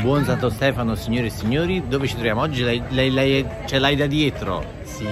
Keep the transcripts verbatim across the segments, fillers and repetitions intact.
Buon Santo Stefano, signore e signori, dove ci troviamo oggi? Lei, lei, lei ce l'hai da dietro? Sì.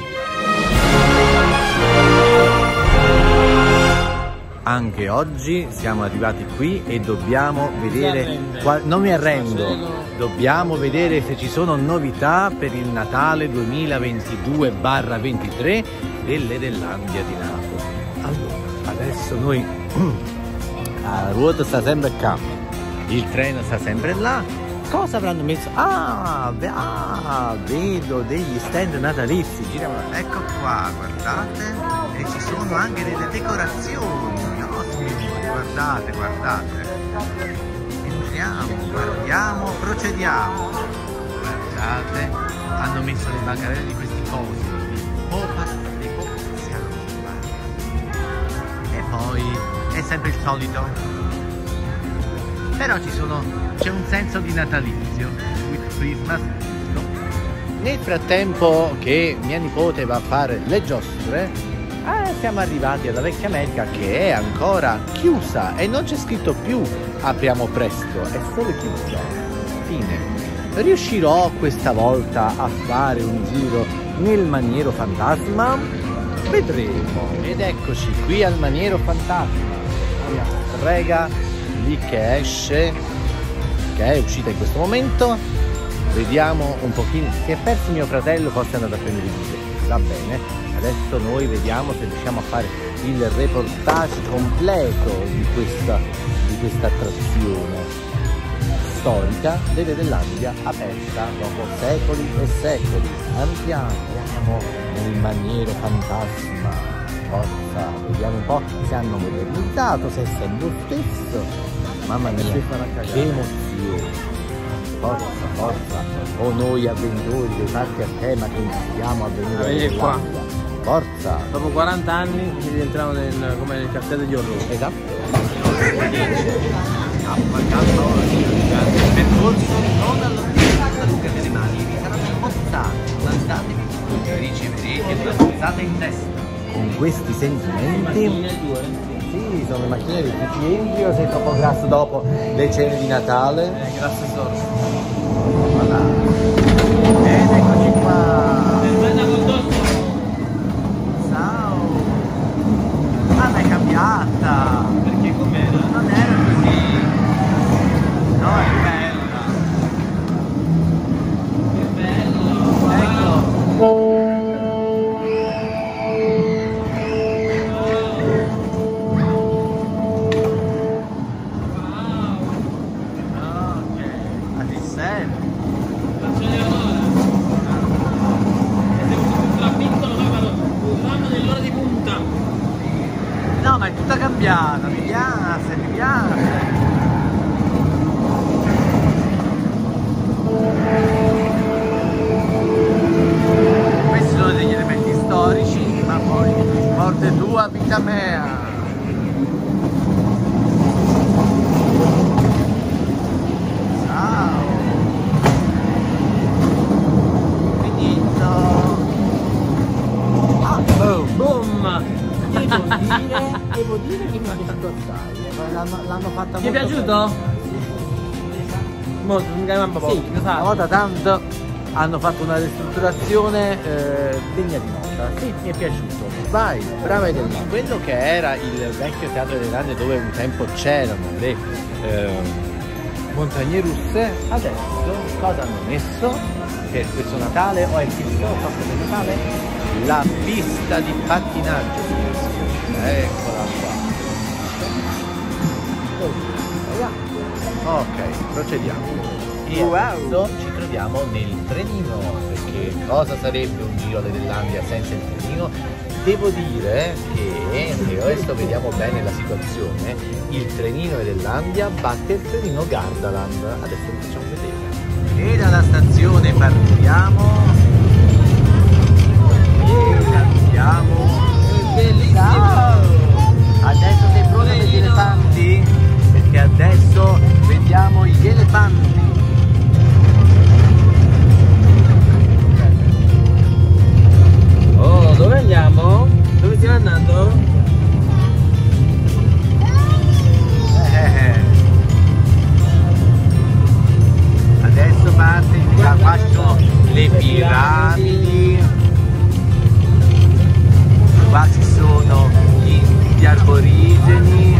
Anche oggi siamo arrivati qui e dobbiamo vedere, qual... non mi arrendo, dobbiamo vedere se ci sono novità per il Natale duemilaventidue ventitré delle Delandia di Napoli. Allora, adesso noi, la ruota sta sempre qua, il treno sta sempre là. Cosa avranno messo? Ah, ah, vedo degli stand natalizi, giriamo, ecco qua, guardate, e ci sono anche delle decorazioni. Guardate, guardate, entriamo, guardiamo, procediamo. Guardate, hanno messo le bancarelle di questi cosi, di popolazione. E poi è sempre il solito, però ci sono, c'è un senso di natalizio, with Christmas. No. Nel frattempo che mia nipote va a fare le giostre, Eh, siamo arrivati alla vecchia America che è ancora chiusa e non c'è scritto più apriamo presto, è solo chiusa. Fine. Riuscirò questa volta a fare un giro nel Maniero Fantasma? Vedremo. Ed eccoci qui al Maniero Fantasma. Una strega lì che esce, che è uscita in questo momento. Vediamo un pochino. Si è perso mio fratello, forse è andato a prendere il video. Va bene. Adesso noi vediamo se riusciamo a fare il reportage completo di questa, di questa attrazione storica delle Delandia, aperta dopo secoli e secoli. Andiamo, andiamo nel Maniero Fantasma. Forza, vediamo un po' se hanno modernizzato, se è sempre lo stesso. Mamma mia, che emozione! Forza, forza! O noi avventori dei parchi a tema che iniziamo a venire a Delandia. Forza! Dopo quaranta anni ci rientriamo nel, come nel castello degli orrori. Esatto. Il percorso non alla lunga delle mani, vi saranno mozzate, mandatevi tutti, riceverete una risata in testa. Con questi sentimenti, sì, sono le macchine di tutti entri o sei troppo grasso dopo le cene di Natale? Eh, grasso sorso. Voilà. Ed eccoci qua. Perché com'era? Non era così. No, è bella. Che bello. Ecco. Ok. A ti serve. Faccio Leonora. E se fosse più piccolo avevano un ramo dell'ora di punta. No, ma è tutta cambiata, mi piace, mi piace. Questi sono degli elementi storici, ma poi morte tua, vita mea. Ciao. Finito. Ah, boom. Boom! Devo dire, devo dire che mi è piaciuto assai. L'hanno fatta molto. Ti è piaciuto? Bene. Molto, non cambia poco. Sì, una volta tanto hanno fatto una ristrutturazione eh, degna di nota. Sì, mi è piaciuto. Vai, brava Edelma. Quello che era il vecchio teatro delle Delandia dove un tempo c'erano le eh, montagne russe, adesso cosa hanno messo per questo Natale o è fisso, proprio per Natale? La pista di pattinaggio, signore e signori. Eccola qua. Ok, procediamo. E wow. Adesso ci troviamo nel trenino, perché cosa sarebbe un giro alle Delandia senza il trenino? Devo dire che, se adesso vediamo bene la situazione, il trenino Delandia batte il trenino Gardaland. Adesso lo facciamo vedere. E dalla stazione partiamo. Andiamo. Ciao! Adesso sei pronto per gli elefanti? Perché adesso vediamo gli elefanti. Oh, dove andiamo? Dove stiamo andando? Eh. le piramidi. Qua ci sono gli, gli arborigeni,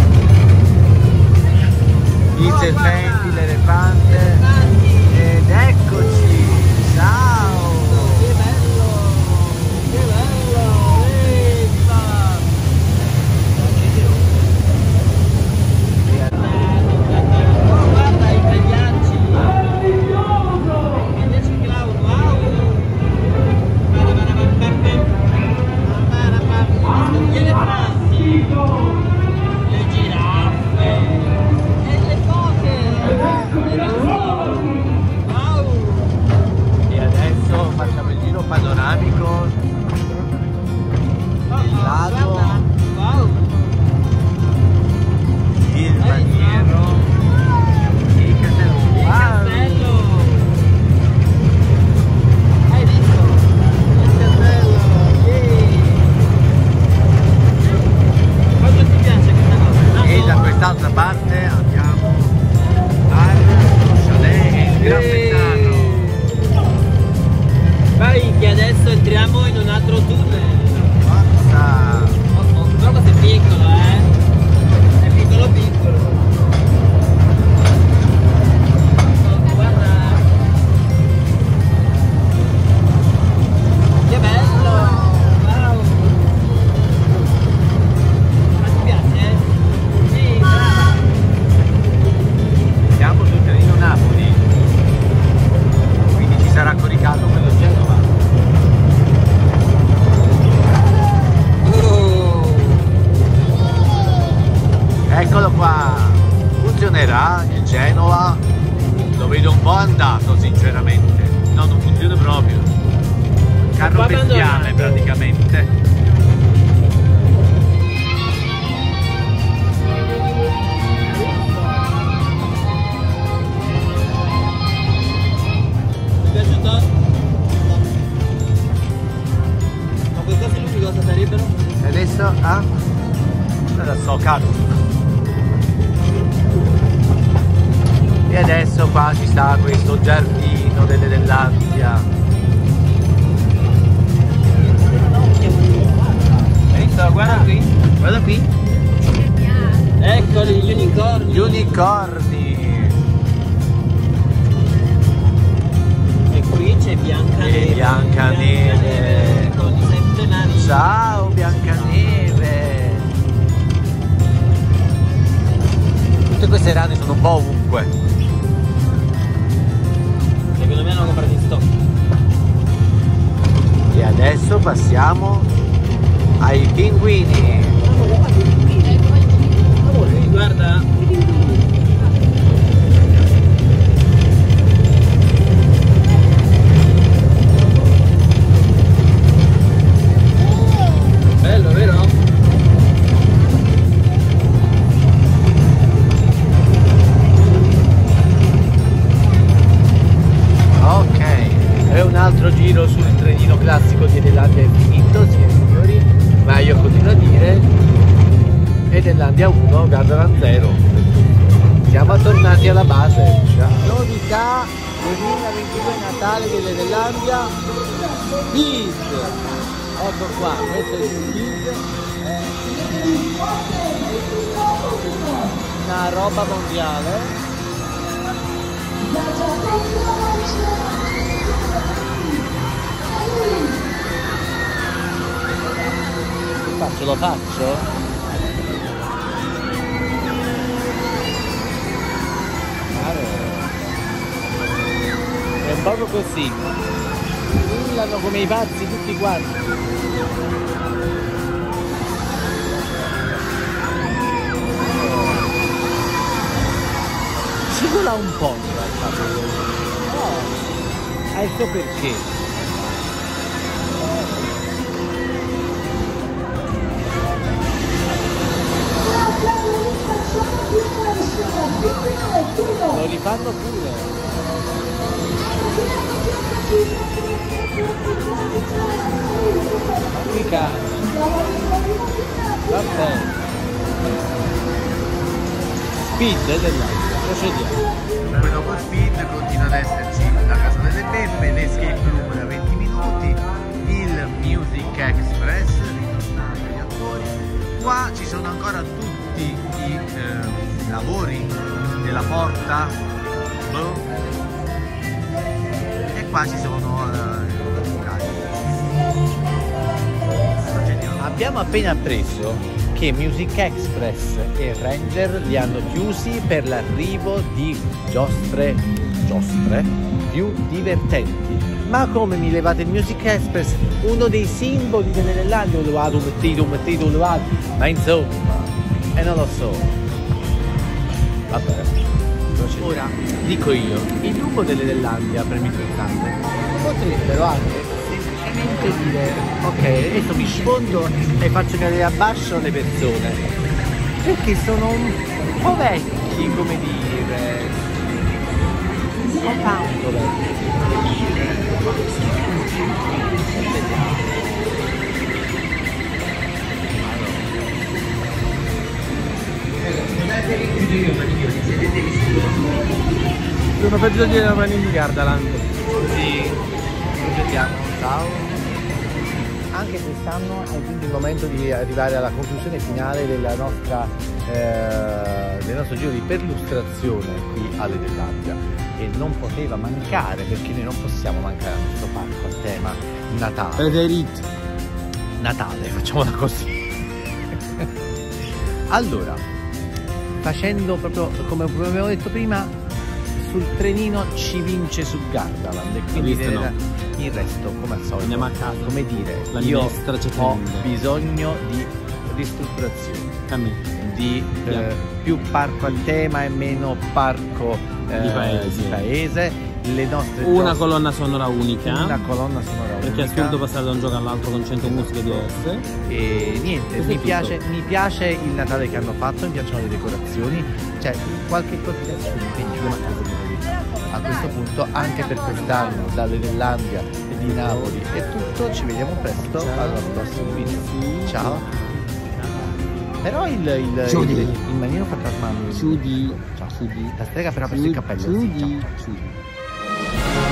i serpenti, l'elefante. Ed eccoci, ciao! Che bello! Che bello! Evviva! Oh, guarda i pagliacci! I pagliacci clown, wow! Gli elefanti! Le giraffe! E le foche! Wow! E adesso facciamo il giro panoramico del lago, Wow! il maniero, il castello. Il Wow! castello! Hai visto? Il castello! Yay! Quanto ti piace questa cosa? E da quest'altra parte andiamo al chalet e il Gran Pezzano. Vai che adesso entriamo in un altro tunnel. Forza! Oh, oh, però questo è piccolo, eh? È piccolo piccolo. Oh, guarda! Che bello! Wow! Ma ti piace? Sì, brava! Siamo sul Treno Napoli, quindi ci sarà coricato quello Genova. Oh. Eccolo qua, funzionerà il Genova? Lo vedo un po' andato sinceramente, no, non funziona proprio, carro Un po' bestiame abbandonato. praticamente. Ti è piaciuto? Ma quei cosi lunghi cosa sarebbero? E adesso, ah? Non lo so, cazzo. E adesso qua ci sta questo giardino delle Dell'Andia. Hai visto? Guarda qui. Guarda qui. Eccoli gli unicorni. Gli unicorni. E qui c'è Biancaneve. E Biancaneve. Con i sette nani. Ciao Biancaneve. Tutte queste rane sono un po' ovunque. Secondo me hanno comprato in stock. E adesso passiamo ai pinguini. Guarda. Bello, vero? Ok, e un altro giro sul trenino classico di Edelandia è finito, sì signori, ma io continuo a dire Edelandia uno, Gardaland zero. Siamo tornati alla base. Novità duemilaventidue Natale dell'Edelandia Speed. Ecco qua, questo è il Speed. È una roba mondiale. Che faccio? Lo faccio? È un poco così. Urlano come i pazzi tutti quanti. Ci vola un po' in realtà. No, ha il suo perché. Lo rifanno pure. Mica. Vabbè. Speed dell'altro, procediamo. Dopo Speed continua ad esserci la casa delle peppe, l'escape qua ci sono uh, abbiamo appena appreso che Music Express e Ranger li hanno chiusi per l'arrivo di giostre giostre più divertenti. Ma come mi levate il Music Express, uno dei simboli delle Netherlandia, lo vado, mettito, mettito, lo vado, ma insomma, e eh, non lo so. Vabbè, ora dico io, il gruppo delle Netherlandia, premi pensante, potrebbero anche semplicemente dire, ok, adesso mi sfondo e faccio cadere a basso le persone, perché sono un po' vecchi, come dire, un po' tanto vecchi. Sono peggio di la mani di Gardaland. Sì, vediamo, ciao. Anche quest'anno è giunto il momento di arrivare alla conclusione finale della nostra, eh, del nostro giro di perlustrazione qui alle Netherlandia, e non poteva mancare, perché noi non possiamo mancare a questo parco a tema Natale. Preferito. Natale, facciamola così. Allora, facendo proprio come abbiamo detto prima, sul trenino ci vince su Gardaland, e quindi visto, era, no. il resto come al solito, andiamo a casa, come dire, la io ho prende. bisogno di ristrutturazione, a me. di eh, più parco a tema e meno parco eh, di paese. di paese. Le nostre una giostre, colonna sonora unica, una colonna sonora unica, perché è assurdo passare da un gioco all'altro con cento musiche diverse. E niente, mi piace, mi piace il Natale che hanno fatto, mi piacciono le decorazioni, cioè qualche cosa a questo punto anche per quest'anno dalle Netherlandia e di Napoli è tutto. Ci vediamo presto. Ciao. Al prossimo video. Ciao. Però il, il, il, il manino fantasma Chiudi. Ciao. La strega però ha preso il cappello. Chiudi. Chiudi.